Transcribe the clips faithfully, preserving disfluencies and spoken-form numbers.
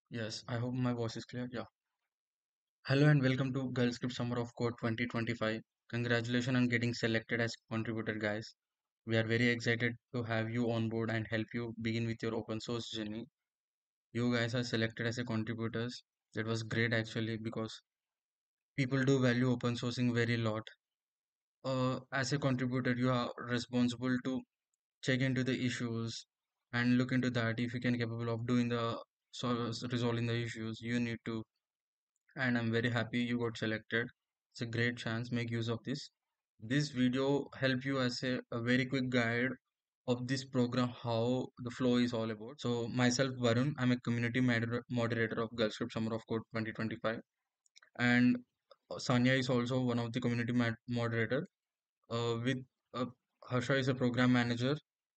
Yes, I hope my voice is clear. Yeah. Hello and welcome to GirlScript Summer of Code twenty twenty-five. Congratulations on getting selected as contributor, guys. We are very excited to have you on board and help you begin with your open source journey. You guys are selected as a contributors. That was great actually because people do value open sourcing very lot. Uh, as a contributor, you are responsible to check into the issues and look into that. If you can capable of doing the so resolving the issues, you need to, and I'm very happy you got selected. It's a great chance, make use of this. This video help you as a, a very quick guide of this program, how the flow is all about. So myself Varun, I'm a community moder- moderator of GirlScript Summer of Code twenty twenty-five, and Sanya is also one of the community mod- moderator. Uh, with uh, Harsha is a program manager.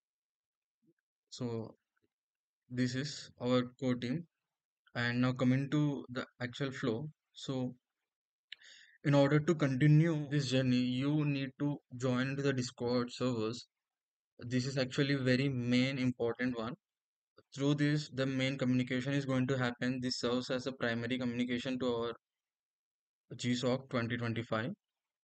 So this is our core team. And now coming to the actual flow. So in order to continue this journey, you need to join to the Discord servers. This is actually very main important one. Through this, the main communication is going to happen. This serves as a primary communication to our GSoC twenty twenty-five.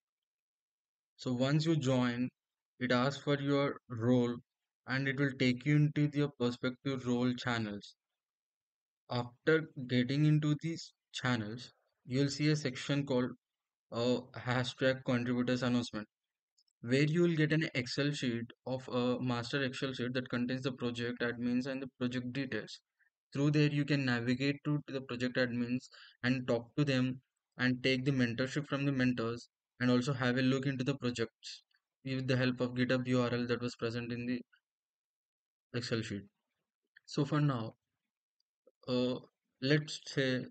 So once you join, it asks for your role and it will take you into the perspective role channels. After getting into these channels, you'll see a section called uh, hashtag contributors announcement, where you will get an Excel sheet of a master Excel sheet that contains the project admins and the project details. Through there, you can navigate to, to the project admins and talk to them and take the mentorship from the mentors and also have a look into the projects with the help of GitHub U R L that was present in the Excel sheet. So for now, uh, let's say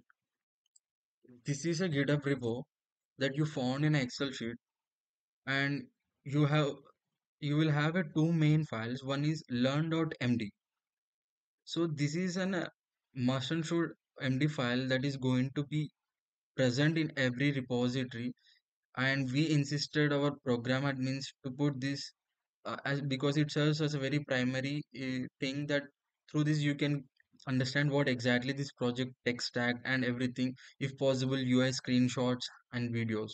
this is a GitHub repo that you found in an Excel sheet, and you have you will have a two main files. One is Learn.md. So this is an uh, must and should M D file that is going to be present in every repository, and we insisted our program admins to put this uh, as because it serves as a very primary uh, thing that through this you can understand what exactly this project tech stack and everything, if possible U I screenshots and videos.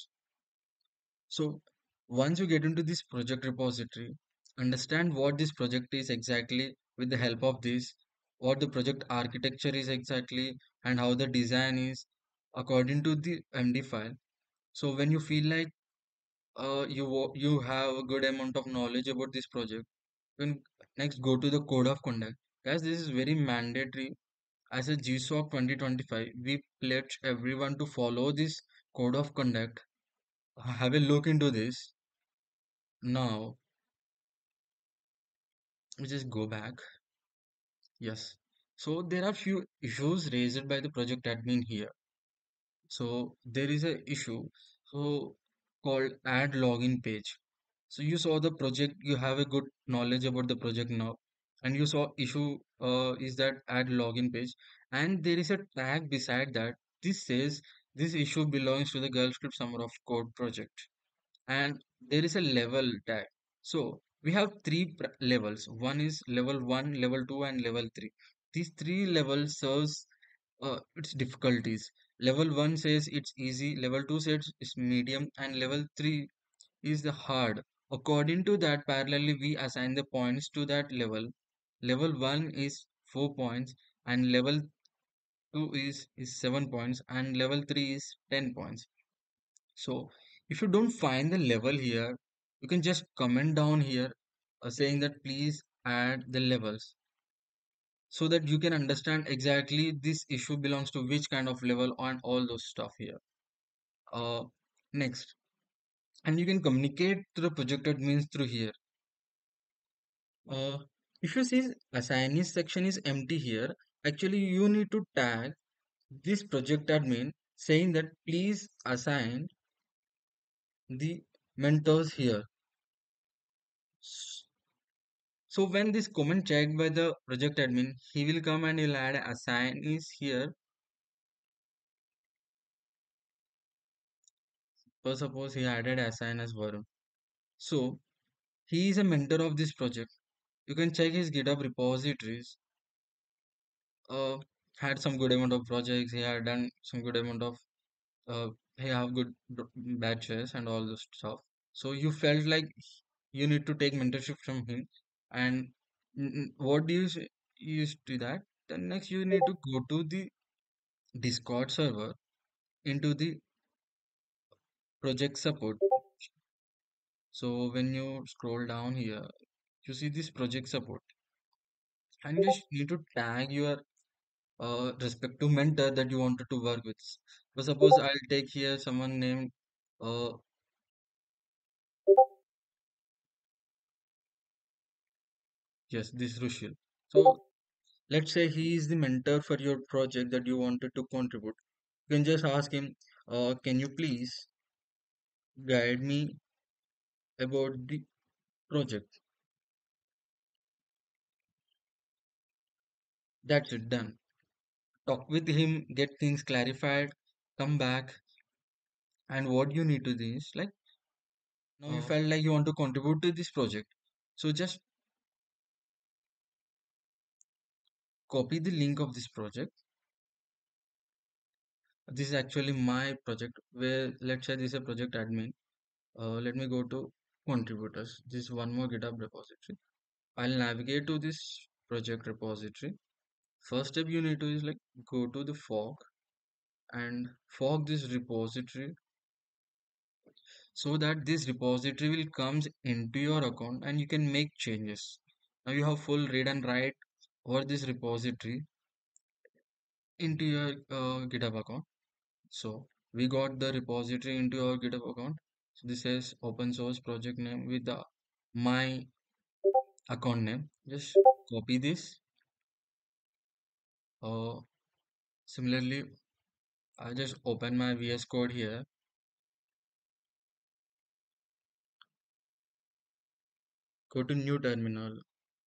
So once you get into this project repository, understand what this project is exactly with the help of this, what the project architecture is exactly, and how the design is according to the M D file. So when you feel like uh, you wa- you have a good amount of knowledge about this project, then next go to the code of conduct. Guys, this is very mandatory. As a GSoC twenty twenty-five, we pledge everyone to follow this code of conduct. Have a look into this. Now, we just go back. Yes. So there are few issues raised by the project admin here. So there is a issue so called add login page. So you saw the project, you have a good knowledge about the project now, and you saw issue uh, is that add login page, and there is a tag beside that. This says this issue belongs to the GirlScript Summer of Code project, and there is a level tag. So we have three pr- levels. One is level one, level two, and level three. These three levels serves uh, its difficulties. Level one says it's easy, level two says it's medium, and level three is the hard. According to that, parallelly we assign the points to that level. Level one is four points, and level two is is seven points, and level three is ten points. So if you don't find the level here, you can just comment down here uh, saying that please add the levels so that you can understand exactly this issue belongs to which kind of level and all those stuff here. Uh, next, and you can communicate to the project admins through here. Uh, if you see assignees section is empty here, actually you need to tag this project admin saying that please assign the mentors here. So when this comment checked by the project admin, he will come and he'll add assignees here. For suppose he added assign as Varun. So he is a mentor of this project. You can check his GitHub repositories. Uh, had some good amount of projects. He had done some good amount of uh, he have good b- batches and all this stuff. So you felt like you need to take mentorship from him. And mm, mm, what do you s- use to that? Then next you need to go to the Discord server into the project support. So when you scroll down here, you see this project support, and you just need to tag your uh, respective mentor that you wanted to work with. But suppose I'll take here someone named uh, yes, this Rushil. So let's say he is the mentor for your project that you wanted to contribute. You can just ask him, uh, can you please guide me about the project? That's it, done. Talk with him, get things clarified, come back, and what you need to do is like now you uh, felt like you want to contribute to this project. So just copy the link of this project. This is actually my project where let's say this is a project admin. Uh, let me go to contributors. This is one more GitHub repository. I'll navigate to this project repository. First step you need to is like go to the fork and fork this repository so that this repository will comes into your account and you can make changes. Now you have full read and write over this repository into your uh, GitHub account. So we got the repository into our GitHub account. So this is open source project name with the my account name. Just copy this. Uh, similarly, I just open my V S Code here. Go to new terminal.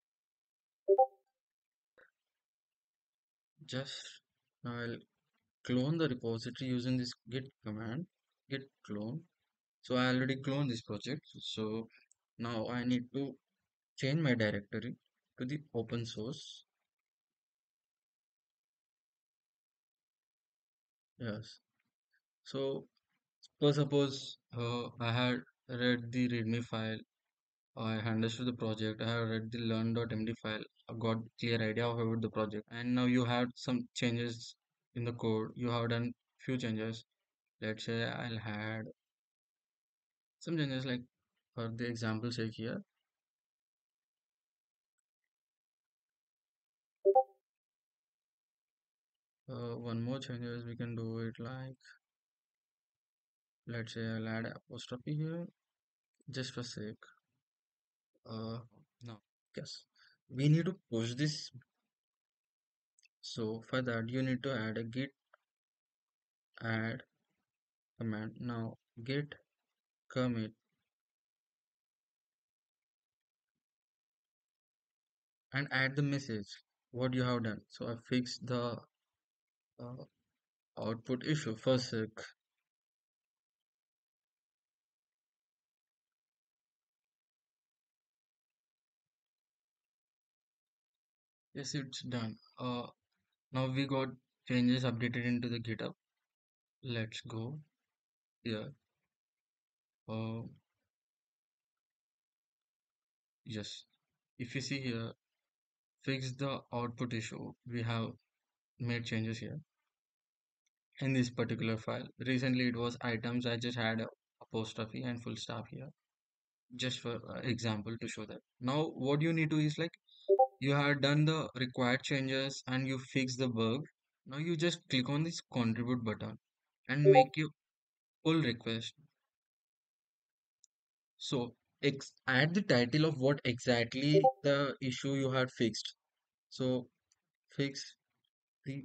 Just now I'll clone the repository using this git command. Git clone. So I already cloned this project. So now I need to change my directory to the open source. Yes. So so suppose uh, I had read the README file, I understood the project, I have read the Learn.md file, I got clear idea of about the project, and now you had some changes in the code. You have done few changes. Let's say I'll had some changes like for the example sake here. Uh, one more changes we can do it like let's say I'll add apostrophe here just for sake. Uh, no, yes, we need to push this. So for that you need to add a git add command. Now git commit and add the message what you have done. So I fixed the uh, output issue for sec. Yes, it's done. Uh, now we got changes updated into the GitHub. Let's go here. Uh, yes, if you see here, fix the output issue. We have made changes here in this particular file. Recently, it was items. I just had a apostrophe and full stop here, just for uh, example to show that. Now, what you need to is like you have done the required changes and you fix the bug. Now you just click on this contribute button and make your pull request. So ex add the title of what exactly the issue you had fixed. So fix the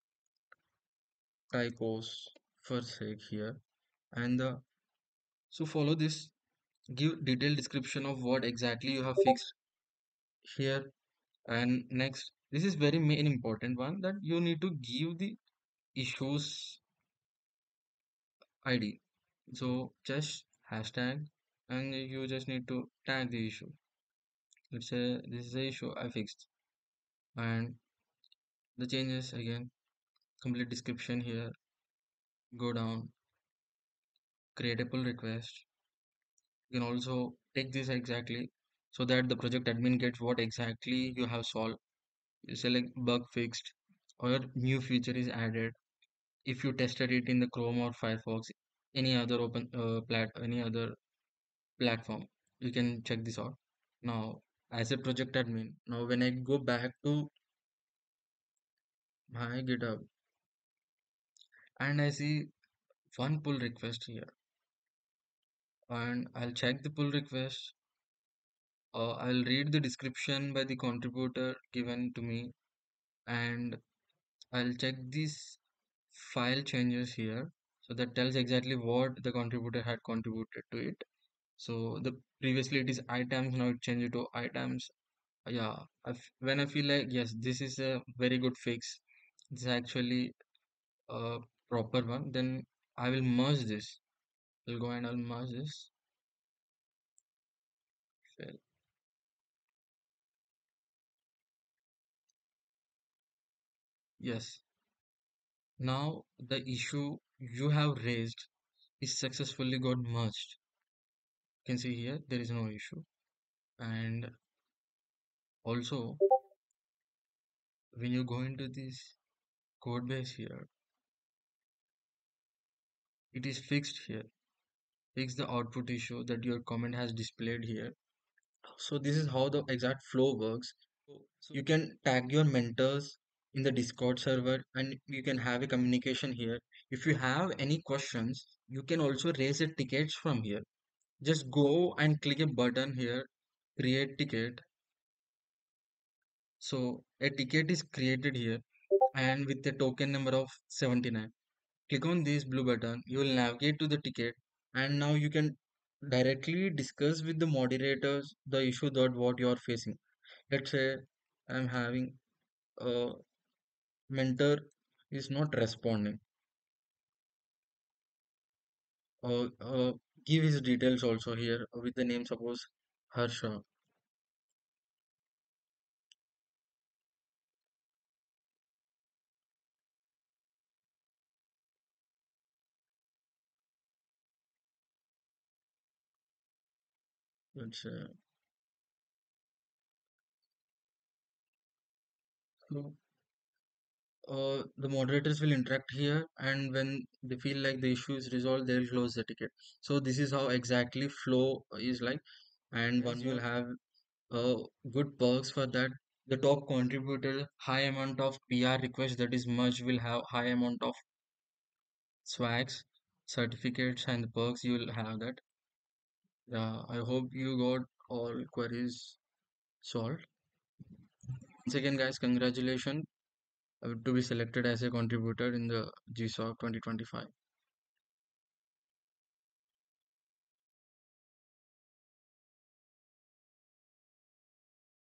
typos for sake here and the so follow this, give detailed description of what exactly you have fixed here. And next, this is very main important one that you need to give the issues I D. So just hashtag and you just need to tag the issue. Let's say this is the issue I fixed and the changes again, complete description here, go down, create a pull request. You can also take this exactly so that the project admin gets what exactly you have solved. You select bug fixed or new feature is added. If you tested it in the Chrome or Firefox, any other open uh, plat any other platform, you can check this out. Now, as a project admin, now when I go back to my GitHub and I see one pull request here, and I'll check the pull request. Uh, I'll read the description by the contributor given to me, and I'll check these file changes here. So that tells exactly what the contributor had contributed to it. So the previously it is items, now it changed to items. Yeah, I f when I feel like yes, this is a very good fix. This is actually a proper one. Then I will merge this. I'll go and I'll merge this. Fail. Yes. Now the issue you have raised is successfully got merged. You can see here there is no issue. And also when you go into this code base here, it is fixed here. Fix the output issue that your comment has displayed here. So this is how the exact flow works. So you can tag your mentors in the Discord server and you can have a communication here. If you have any questions, you can also raise a tickets from here. Just go and click a button here, create ticket. So a ticket is created here and with the token number of seventy-nine. Click on this blue button, you will navigate to the ticket and now you can directly discuss with the moderators the issue that what you are facing. Let's say I'm having a mentor is not responding. Uh, uh, give his details also here with the name suppose Harsha. Let's say so, uh, the moderators will interact here and when they feel like the issue is resolved they will close the ticket. So this is how exactly flow is like, and one will have uh, good perks for that. The top contributor high amount of P R requests that is merged will have high amount of swags, certificates and the perks you will have that. Yeah, I hope you got all queries solved. Once again guys, congratulations uh, to be selected as a contributor in the GSoC twenty twenty-five.